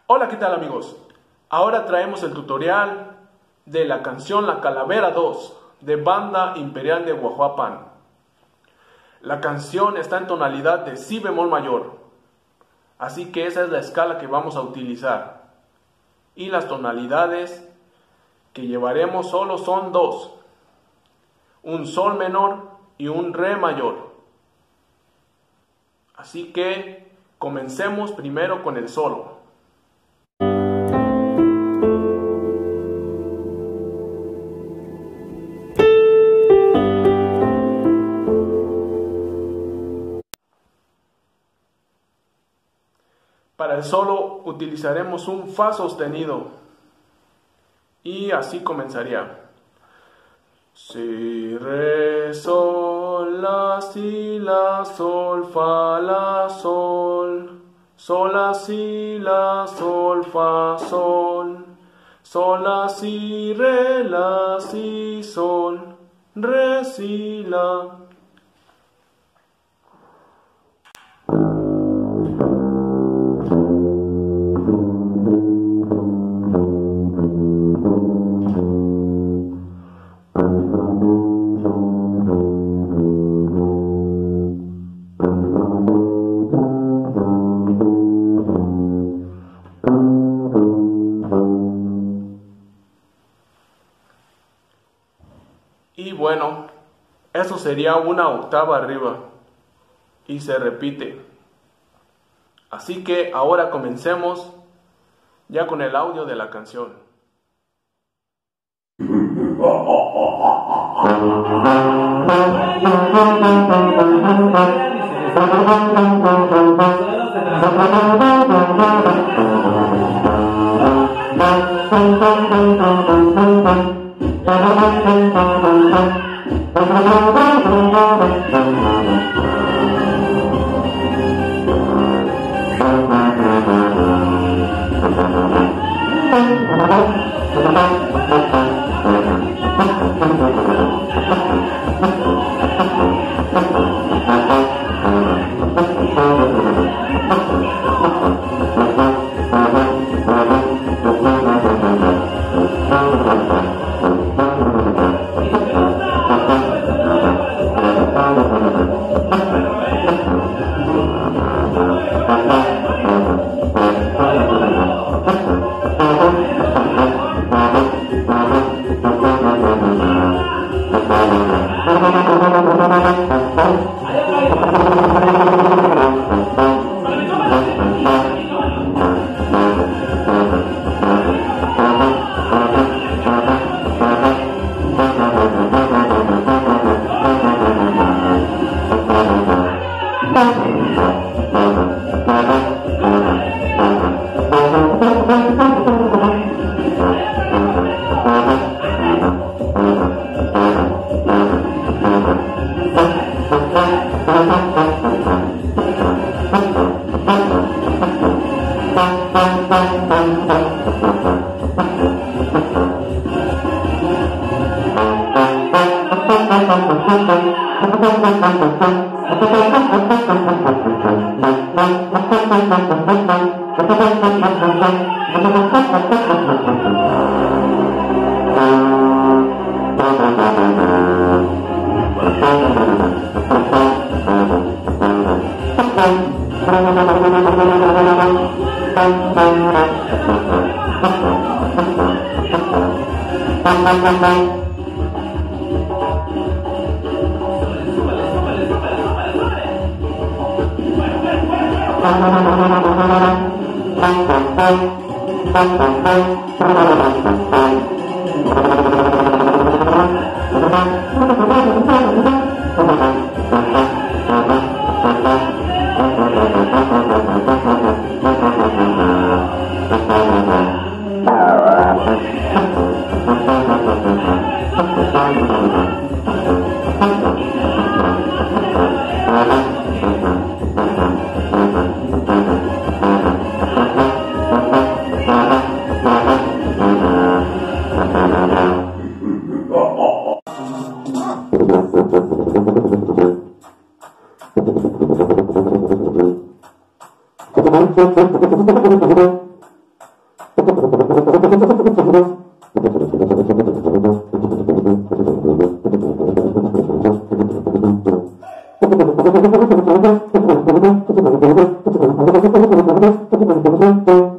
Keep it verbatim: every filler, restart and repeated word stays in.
Hola, ¿qué tal amigos? Ahora traemos el tutorial de la canción La Calavera dos de Banda Imperial de Guajuapan. La canción está en tonalidad de si bemol mayor, así que esa es la escala que vamos a utilizar. Y las tonalidades que llevaremos solo son dos, un sol menor y un re mayor. Así que comencemos primero con el solo. Para el solo utilizaremos un fa sostenido y así comenzaría. Si, re, sol, la, si, la, sol, fa, la, sol, sol, la, si, la, sol, fa, sol, sol, la, si, re, la, si, sol, re, si, la. Y bueno, eso sería una octava arriba y se repite. Así que ahora comencemos ya con el audio de la canción. Thank you.